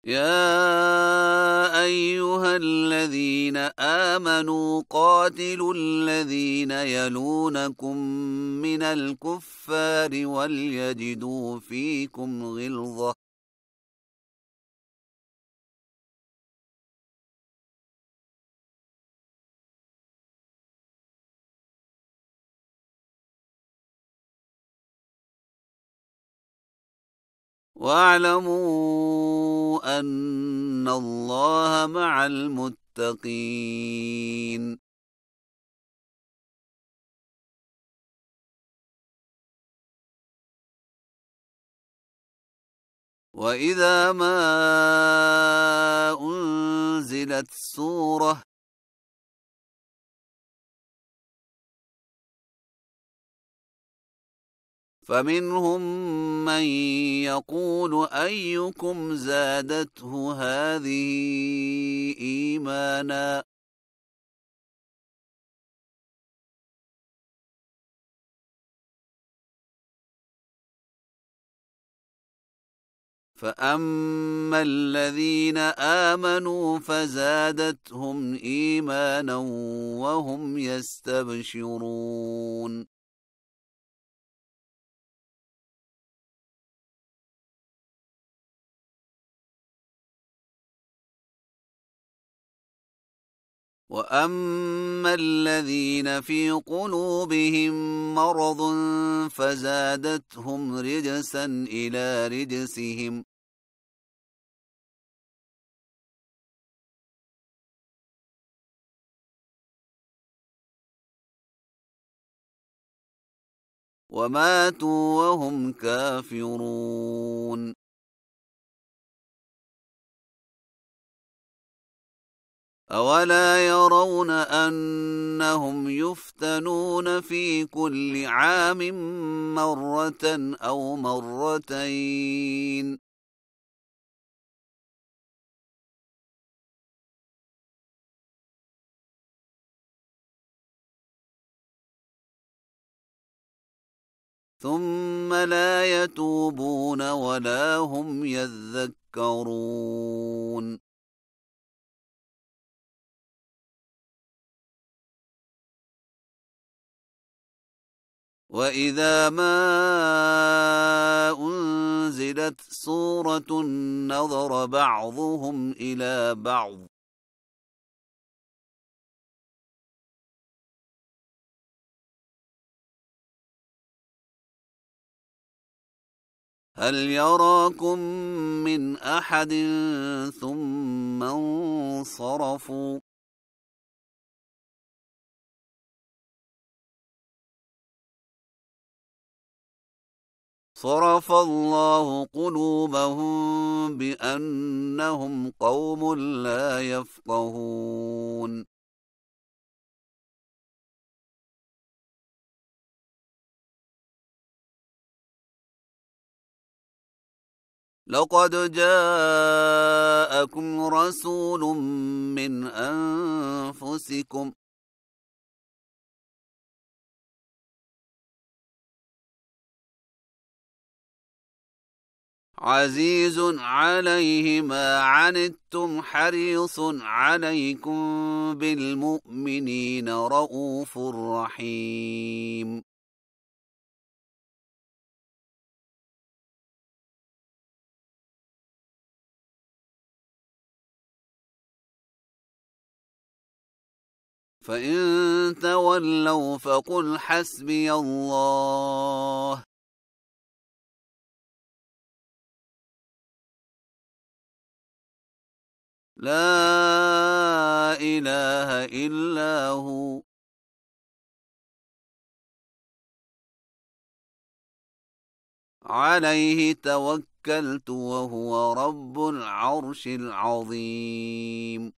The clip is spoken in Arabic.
يا أيها الذين آمنوا قاتلوا الذين يلونكم من الكفار وليجدوا فيكم غلظة واعلموا أن الله مع المتقين. وإذا ما أنزلت سورة فمنهم من يقول أيكم زادته هذه إيمانا فأما الذين آمنوا فزادتهم إيمانا وهم يستبشرون. وأما الذين في قلوبهم مرض فزادتهم رجسا إلى رجسهم وماتوا وهم كافرون. أولا يرون أنهم يفتنون في كل عام مرة أو مرتين ثم لا يتوبون ولا هم يذكرون. وإذا ما أنزلت سورة نظر بعضهم إلى بعض هل يراكم من أحد ثم انصرفوا صرف الله قلوبهم بأنهم قوم لا يفقهون. لقد جاءكم رسول من أنفسكم عزيز عليه ما عنتم حريص عليكم بالمؤمنين رؤوف رحيم. فإن تولوا فقل حسبي الله لا إله إلا هو عليه توكلت وهو رب العرش العظيم.